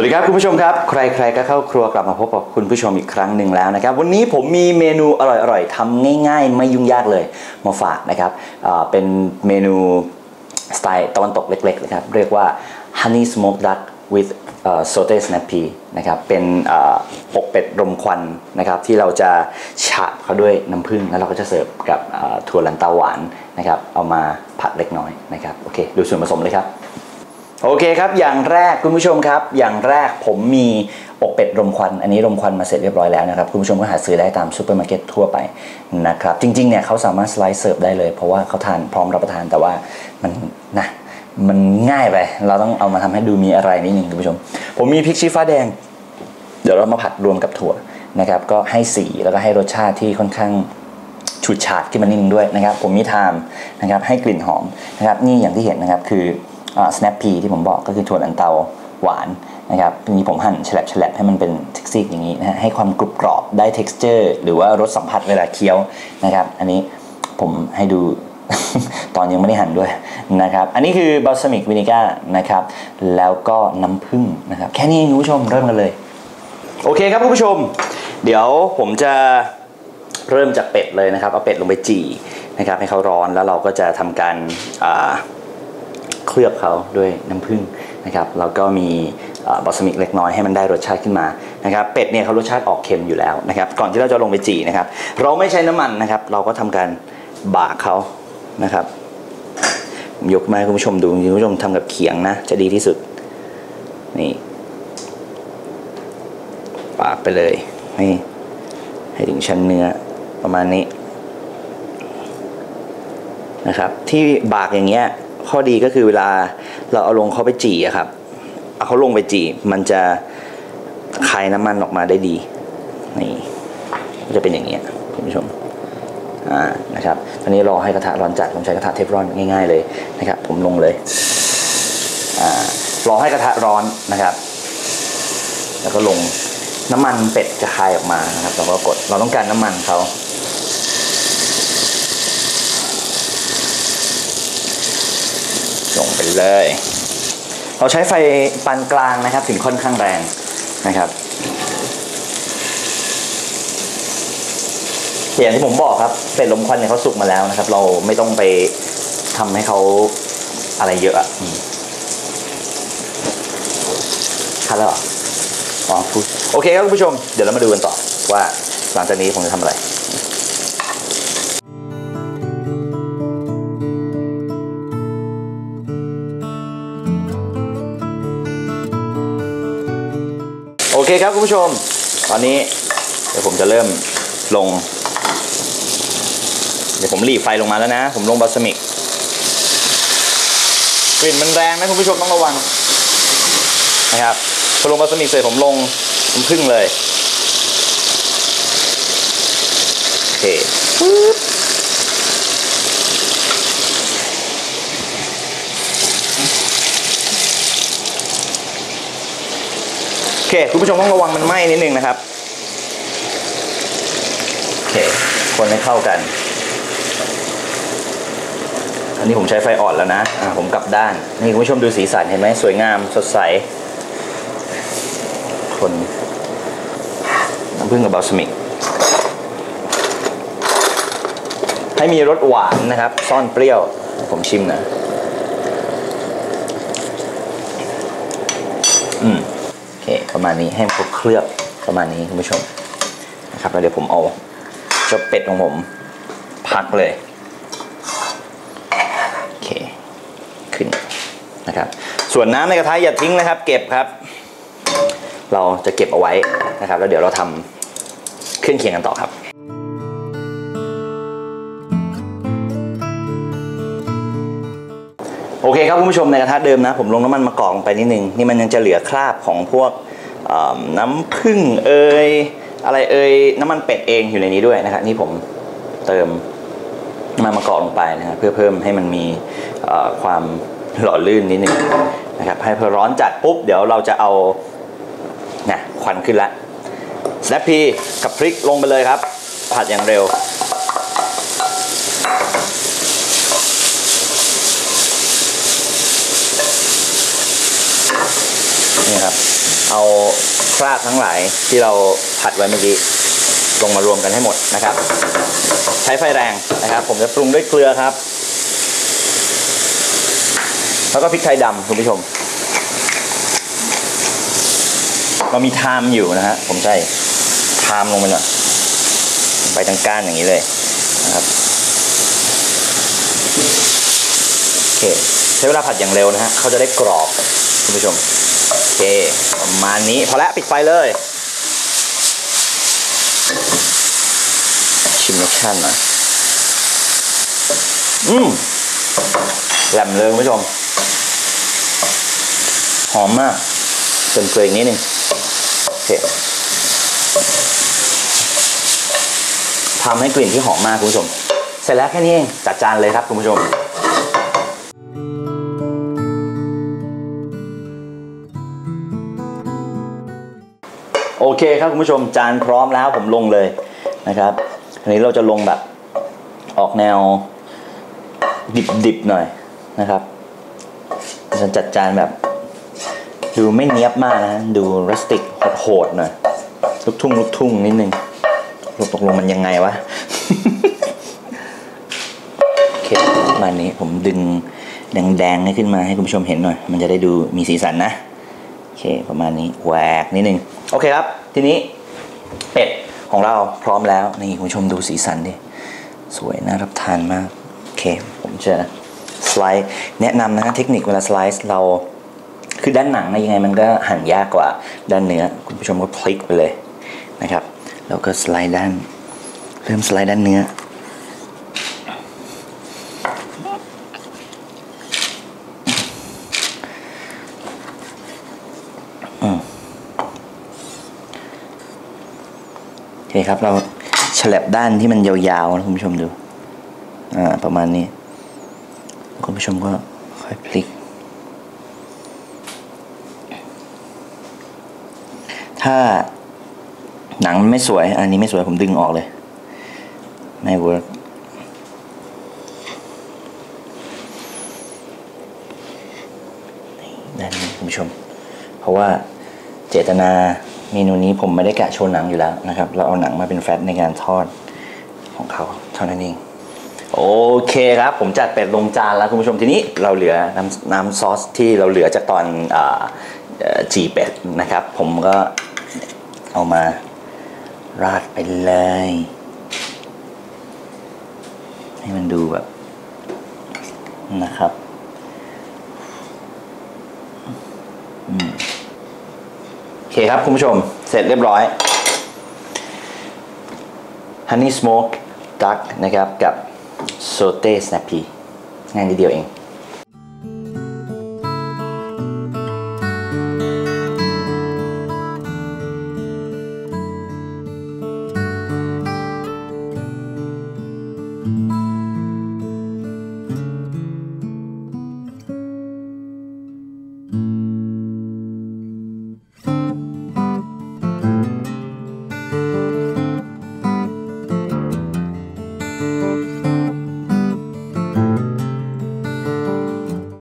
สวัสดีครับคุณผู้ชมครับใครๆก็เข้าครัวกลับมาพบกับคุณผู้ชมอีกครั้งหนึ่งแล้วนะครับวันนี้ผมมีเมนูอร่อยๆทำง่ายๆไม่ยุ่งยากเลยมาฝากนะครับเป็นเมนูสไตล์ตะวันตกเล็กๆนะครับเรียกว่า honey smoked duck with sauté snap pea นะครับเป็นอกเป็ดรมควันนะครับที่เราจะฉาบเขาด้วยน้ำผึ้งแล้วเราก็จะเสิร์ฟกับถั่วลันเตาหวานนะครับเอามาผัดเล็กน้อยนะครับโอเคดูส่วนผสมเลยครับโอเคครับอย่างแรกคุณผู้ชมครับอย่างแรกผมมีอกเป็ดรมควันอันนี้รมควันมาเสร็จเรียบร้อยแล้วนะครับคุณผู้ชมก็หาซื้อได้ตามซูเปอร์มาร์เก็ตทั่วไปนะครับจริงๆเนี่ยเขาสามารถสไลด์เสิร์ฟได้เลยเพราะว่าเขาทานพร้อมรับประทานแต่ว่ามันง่ายไปเราต้องเอามาทำให้ดูมีอะไรนิดนึงคุณผู้ชมผมมีพริกชี้ฟ้าแดงเดี๋ยวเรามาผัดรวมกับถั่วนะครับก็ให้สีแล้วก็ให้รสชาติที่ค่อนข้างฉูดฉาดขึ้นมานิดนึงด้วยนะครับผมมีไทม์นะครับให้กลิ่นหอมนะครับนี่อย่างที่เห็นนะครับคือsnap pea ที่ผมบอกก็คือถั่วลันเตาหวานนะครับทีนี้ผมหั่นแฉลบให้มันเป็นซิกๆอย่างนี้นะฮะให้ความกรุบกรอบได้ texture หรือว่ารสสัมผัสเวลาเคี้ยวนะครับอันนี้ผมให้ดู ตอนยังไม่ได้หั่นด้วยนะครับอันนี้คือบัลซามิกวินิก้านะครับแล้วก็น้ำผึ้งนะครับแค่นี้คุณผู้ชมเริ่มกันเลยโอเคครับคุณผู้ชมเดี๋ยวผมจะเริ่มจากเป็ดเลยนะครับเอาเป็ดลงไปจี่นะครับให้เขาร้อนแล้วเราก็จะทำการเคลือบเขาด้วยน้ำผึ้งนะครับแล้วก็มีบัลซามิกเล็กน้อยให้มันได้รสชาติขึ้นมานะครับเป็ดเนี่ยเขารสชาติออกเค็มอยู่แล้วนะครับก่อนที่เราจะลงไปจี่นะครับเราไม่ใช้น้ำมันนะครับเราก็ทำการบากเขานะครับผมยกมาให้คุณผู้ชมดูคุณผู้ชมทำกับเขียงนะจะดีที่สุดนี่บากไปเลยให้ถึงชั้นเนื้อประมาณนี้นะครับที่บากอย่างเงี้ยข้อดีก็คือเวลาเราเอาลงเขาไปจี่อะครับเอาเขาลงไปจี่มันจะคายน้ำมันออกมาได้ดีนี่จะเป็นอย่างเงี้ยคุณผู้ชมนะครับตอนนี้รอให้กระทะร้อนจัดผมใช้กระทะเทฟลอนง่ายๆเลยนะครับผมลงเลยรอให้กระทะร้อนนะครับแล้วก็ลงน้ำมันเป็ดจะคายออกมานะครับเราก็กดเราต้องการน้ำมันเขาลงไปเลยเราใช้ไฟปานกลางนะครับถึงค่อนข้างแรงนะครับอย่างที่ผมบอกครับเป็ดลมควันเนี่ยเขาสุกมาแล้วนะครับเราไม่ต้องไปทำให้เขาอะไรเยอะคัดแล้วเหรออ๋อพูดโอเคครับคุณผู้ชมเดี๋ยวเรามาดูกันต่อว่าหลังจากนี้ผมจะทำอะไรโอเคครับคุณผู้ชมตอนนี้เดี๋ยวผมจะเริ่มลงเดี๋ยวผมหลีไฟลงมาแล้วนะผมลงบัลซามิกกลิ่นมันแรงนะคุณผู้ชมต้องระวังนะครับพอลงบัลซามิกเสร็จผมลงน้ำผึ้งเลยโอเคโอเคคุณผู้ชมต้องระวังมันไหม้นิดนึงนะครับโอเคคนให้เข้ากันอันนี้ผมใช้ไฟอ่อนแล้วนะผมกลับด้านนี่คุณผู้ชมดูสีสันเห็นไหมสวยงามสดใสคนน้ำผึ้งกับบัลซามิกให้มีรสหวานนะครับซ่อนเปรี้ยวผมชิมนะโอเคประมาณนี้ให้เคลือบประมาณนี้คุณผู้ชมนะครับแล้วเดี๋ยวผมเอาเจ้าเป็ดของผมพักเลยโอเคขึ้นนะครับส่วนน้ำในกระทะอย่าทิ้งนะครับเก็บครับเราจะเก็บเอาไว้นะครับแล้วเดี๋ยวเราทำเครื่องเคียงกันต่อครับโอเคครับคุณผู้ชมในกระทะเดิมนะผมลงน้ำมันมะกอกลงไปนิดนึงนี่มันยังจะเหลือคราบของพวกน้ำผึ้งอะไรน้ำมันเป็ดเองอยู่ในนี้ด้วยนะครับนี่ผมเติมน้ำมันมะกอกลงไปนะครับเพื่อเพิ่มให้มันมีความหล่อลื่นนิดนึงนะครับให้พอร้อนจัดปุ๊บเดี๋ยวเราจะเอาควันขึ้นแล้วสแนปพีกับพริกลงไปเลยครับผัดอย่างเร็วนี่ครับเอาคราบทั้งหลายที่เราผัดไว้เมื่อกี้ลงมารวมกันให้หมดนะครับใช้ไฟแรงนะครับผมจะปรุงด้วยเกลือครับแล้วก็พริกไทยดำคุณผู้ชมเรามีไทม์อยู่นะฮะผมใส่ไทม์ลงไปหน่อยไปทั้งก้านอย่างนี้เลยนะครับโอเคใช้เวลาผัดอย่างเร็วนะฮะเขาจะได้กรอบคุณผู้ชมโอเคประมาณนี้พอแล้วปิดไฟเลยชิมรสชาติหน่อยแหลมเลยคุณผู้ชมหอมมากเติมเกลืออีกนิดนึงโอเคทำให้กลิ่นที่หอมมากคุณผู้ชมเสร็จแล้วแค่นี้เองจัดจานเลยครับคุณผู้ชมโอเคครับคุณผู้ชมจานพร้อมแล้วผมลงเลยนะครับอันนี้เราจะลงแบบออกแนวดิบๆหน่อยนะครับจะจัดจานแบบดูไม่เนียบมากนะดูรัสติกโหดๆหน่อยลูกทุ่งนิดนึงตกลงมันยังไงวะ โอเคประมาณนี้ผมดึงแดงๆให้ขึ้นมาให้คุณผู้ชมเห็นหน่อยมันจะได้ดูมีสีสันนะโอเคประมาณนี้แหวกนิดนึงโอเคครับทีนี้เป็ดของเราพร้อมแล้วนี่คุณผู้ชมดูสีสันดิสวยน่ารับทานมากโอเคผมจะสไลด์แนะนำนะเทคนิคเวลาสไลด์เราคือด้านหนังยังไงมันก็หั่นยากกว่าด้านเนื้อคุณผู้ชมก็พลิกไปเลยนะครับแล้วก็สไลด์ด้านเริ่มสไลด์ด้านเนื้อโอเคครับเราฉลับด้านที่มันยาวๆนะคุณผู้ชมดูประมาณนี้คุณผู้ชมก็ค่อยพลิกถ้าหนังไม่สวยอันนี้ไม่สวยผมดึงออกเลยไม่เวิร์กด้านนี้คุณผู้ชมเพราะว่าเจตนาเมนูนี้ผมไม่ได้กะโชว์หนังอยู่แล้วนะครับเราเอาหนังมาเป็นแฟตในการทอดของเขาเท่านั้นเองโอเคครับผมจัดเป็ดลงจานแล้วคุณผู้ชมทีนี้เราเหลือน้ำซอสที่เราเหลือจากตอนจีเป็ดนะครับผมก็เอามาราดไปเลยให้มันดูแบบนะครับโอเคครับคุณผู้ชมเสร็จเรียบร้อย Honey Smoke Duck นะครับกับ Sauté Snappy ง่ายนิดเดียวเอง